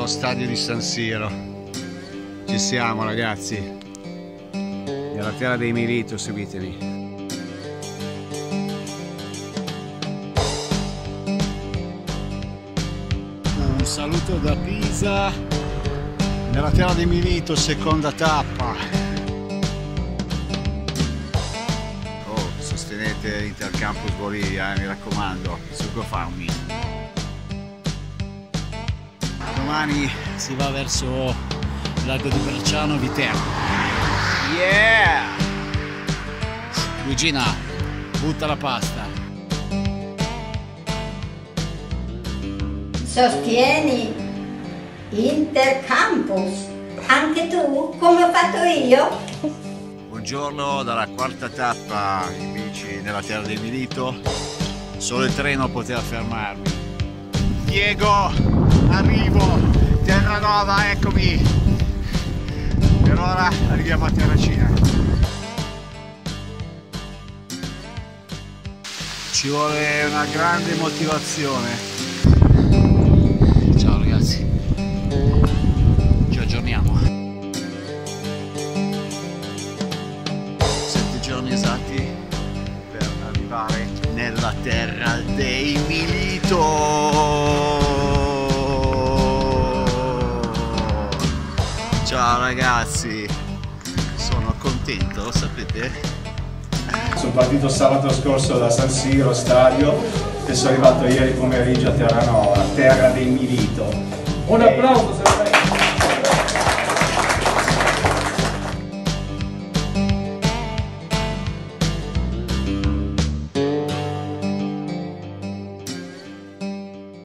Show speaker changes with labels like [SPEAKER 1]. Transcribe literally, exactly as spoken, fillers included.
[SPEAKER 1] allo stadio di San Siro. Ci siamo ragazzi, nella terra dei Milito, seguitemi. Un saluto da Pisa, nella terra dei Milito, seconda tappa. Oh, sostenete Intercampus Bolivia, eh, mi raccomando, su GoFundMe. Domani si va verso Lago di Bracciano, Viterbo. Yeah! Luigina, butta la pasta.
[SPEAKER 2] Sostieni Intercampus, anche tu, come ho fatto io?
[SPEAKER 1] Buongiorno dalla quarta tappa in bici nella terra del Milito. Solo il treno poteva fermarmi. Diego, arrivo, Terranova, eccomi. Per ora arriviamo a Terracina. Ci vuole una grande motivazione. Ciao ragazzi, ci aggiorniamo. Sette giorni esatti per arrivare nella terra dei Milito. Ciao ragazzi, sono contento, lo sapete?
[SPEAKER 3] Sono partito sabato scorso da San Siro stadio e sono arrivato ieri pomeriggio a Terranova, terra dei Milito.
[SPEAKER 4] Un applauso.